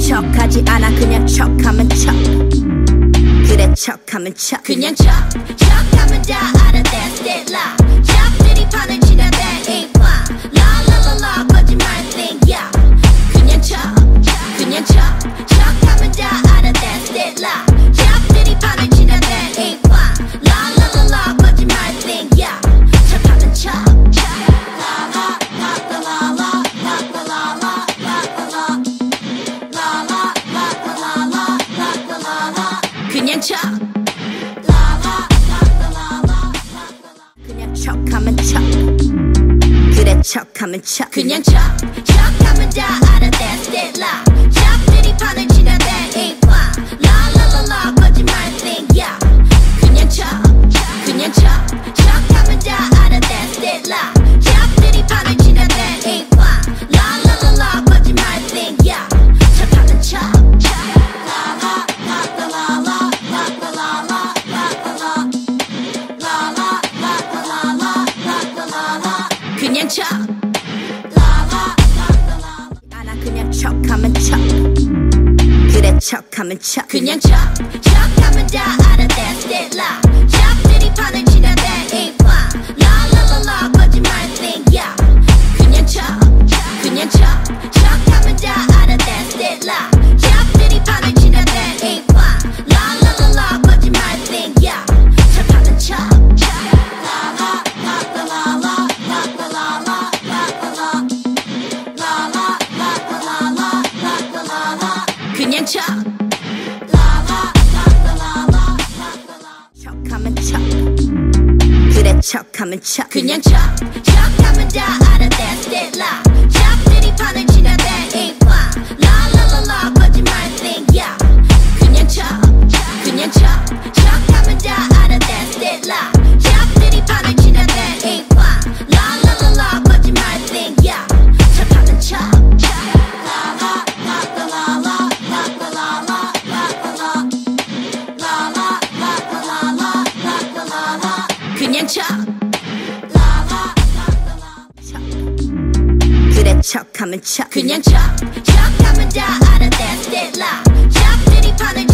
척하지 않아 그냥 척하면 척 그래 척하면 척 그냥 척하면 다 알아 that's it 라 척들이 판을 치다 that ain't fun 라라라라 거짓말 think yeah 그냥 척하면 다 알아 that's it 라 척들이 판을 치다 that ain't fun 라라라라 거짓말 think yeah 척하면 척 그냥 척하면 척 그래 척하면 척 그냥 척하면 다 알아 that's it 라 척들이 판을 치다 that ain't fun 라라라라 거짓말 think yeah 그냥 척하면 다 알아 that's it 라 척들이 판을 치다 that ain't fun 라라라라 거짓말 think yeah 척하면 척 그냥 않아 그냥 척하면 척 그래 척하면 척 그냥 척하면 다 알아 that's it 라 척들이 판을 치다 that ain't fun 라라라라 거짓말 think yeah 그냥 척하면 다 알아 that's it 라 척들이 판을 치다 that ain't fun 라라라라 거짓말 think yeah 척하면 척 그냥 척하면 척 그래 척하면 척 그냥 척하면 다 알아 that's it 라 척들이 판을 치다 that ain't fun 라라라라 거짓말 think yeah 그냥 척하면 다 알아 that's it 라 척들이 판을 치다 that ain't fun 라라라라 거짓말 think yeah 척하면 척 그냥 척 그래 척하면 척 그냥 척하면 다 알아 that's it 라 척들이 판을